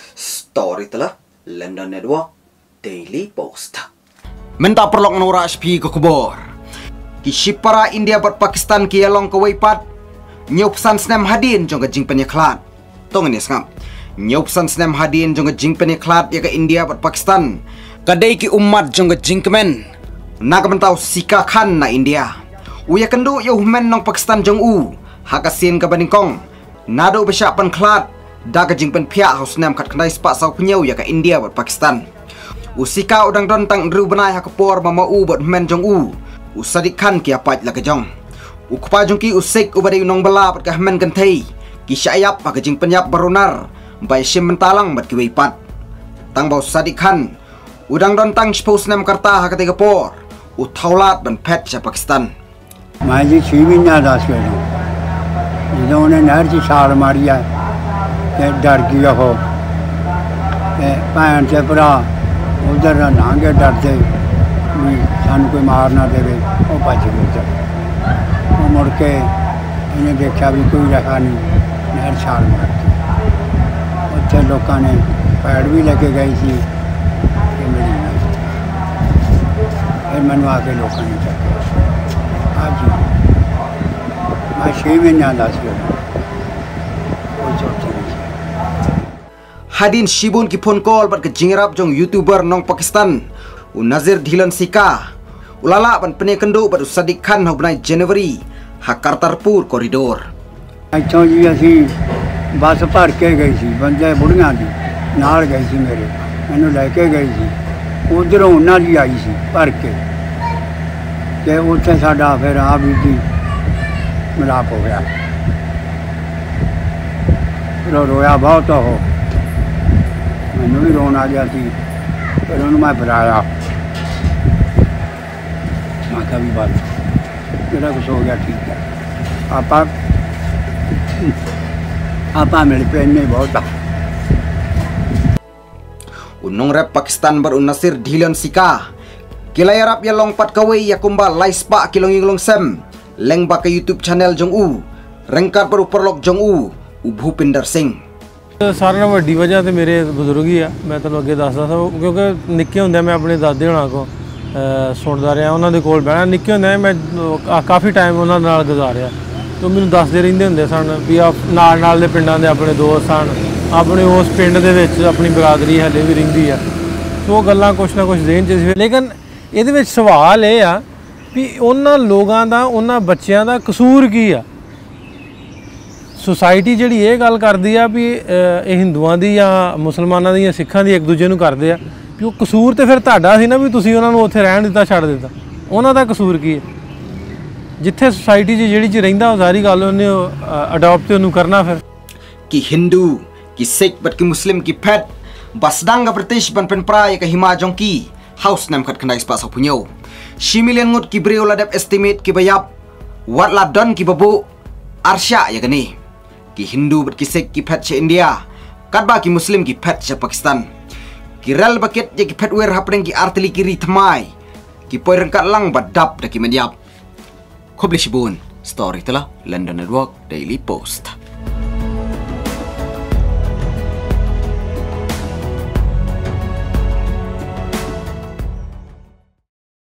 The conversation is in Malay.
Story telah London Network Daily Post. Menta perlok nora HP ke kubor. Kishipara India ber Pakistan ki along ke waipat. Nyopsan snem hadin jong ke jing penyeklat. Tong ini skam. Nyopsan snem hadin jong ke jing penyeklat ya ke India ber Pakistan. Kadai ki umat jong ke jing kemen. Nak mentau sika khan na India. Uya kendu ya umen nong Pakistan jong u. Hakasin ke baningkong. Nado besyak penklat. Da ke jing pen pihak haus nem kat kendai sepak sau penyau ya ke India ber Pakistan. Usika udang don tang ru benai hakapor mama u bot men jong u. Usadik kan ki apat la ke jong. Ukpa jong ki usik ubadai unong bala pat ka men kan thei. Ki syayap pa ke jing penyap barunar. Bai sim mentalang bat ki weipat. Tang bau sadik kan. Udang don tang spos nem karta hakate kapor. Uthaulat ban pet sa Pakistan. Maji 6 महीना दास के इन्होंने नहर की छाल मारी है डर गया हो भैन से भरा उधर नांगे डरते भी सानू कोई मार ना दे वो बच गए उधर वो मुड़ के इन्हें देखा भी कोई रखा नहीं नहर छाल मारती उत्थे लोगों ने पैड भी लेके गई थी फिर मैनू आके लोगों ने चक्या आज मैं 6 महीना दस गया Hadin Shibun ki phone call bat ke jingrap jong YouTuber nong Pakistan. Nazir Dhilan Sika. Ulala ban pene kendu bat Sadik Khan ho banai January ha Kartarpur corridor. ਇੱਥੋਂ ਜੀ ਅਸੀਂ ਬੱਸ ਭਰ ਕੇ ਗਈ ਸੀ ਬੰਦੇ ਬੁੜੀਆਂ ਦੀ ਨਾਲ ਗਈ ਸੀ ਮੈਨੂੰ ਲੈ ਕੇ ਗਈ ਸੀ ਉਧਰੋਂ ਉਹਨਾਂ ਦੀ ਆਈ ਸੀ ਭਰ ਕੇ ਤੇ ਉੱਥੇ ਸਾਡਾ ਫਿਰ ਆ ਵੀ ਦੀ ਮਿਲਾਪ ਹੋ ਗਿਆ ਰੋਇਆ ਬਹੁਤ ਹੋ ਮੈਨੂੰ ਵੀ ਰੋਣ ਆ ਗਿਆ ਸੀ ਫਿਰ ਉਹਨੂੰ ਮੈਂ ਬੁਲਾਇਆ ਮੈਂ ਕਿਹਾ ਵੀ ਬਾਤ ਜਿਹੜਾ ਕੁਛ ਹੋ ਗਿਆ ਠੀਕ ਹੈ apa milik ini bauta. Unong rep Pakistan ber Nasir Dhilan Sika. Kilai Arab ya longpat kawai ya kumba laispa kilong ilong sem. Leng ba ke YouTube channel jong u. Rengkar per uperlok jong u. Bhupinder Singh. सारे नाल वड्डी वजह तो मेरे बजुर्ग ही आ मैं तुहानूं अगे दसदा था क्योंकि निक्के हुंदे मैं अपने दादे होना को सुनदा रहा उन्हां दे कोल बहना निक्के हुंदे मैं काफ़ी टाइम उन्हां नाल गुजारिया तो मैनूं दसदे रहिंदे हुंदे सन भी नाल दे पिंडां दे अपने दोस्त सन अपने उस पिंड दे विच अपनी बरादरी हले भी रहिंदी आ तो वो गल्लां कुछ ना कुछ ज़हन च लेकिन इहदे विच सवाल ये आ भी उन्हां लोगां दा उन्हां बच्चियां दा कसूर की आ सोसाइटी जिहड़ी ये गल करदी आ भी हिंदुआं दी या मुसलमानां दी या सिखां दी एक दूजे नूं करदे आ भी वो कसूर तो फिर तुहाडा सी ना भी तुसीं उन्हां नूं उत्थे रहण दित्ता छड्ड दित्ता उन्हां दा कसूर की है जिथे सोसाइटी जिहड़ी च रहिंदा सारी गल उन्हें अडॉप्ट उन्हें करना फिर कि हिंदू कि सिख बट कि मुस्लिम कि फैट बसदांग प्रदेश बन pen pra ya ke himajong ki house nam khat khnai spa sa punyo shimilian ngut ki breo ladap estimate ki bayap wat la don ki babu arsya ya gani ki hindu bट ki sikh ki phet che India kadba ki muslim ki phet che Pakistan ki rel bucket je ki phet wer hapring ki artili ki ritmai ki poirengkat lang badap da ki menyap Khoblishibun story telah London Network Daily Post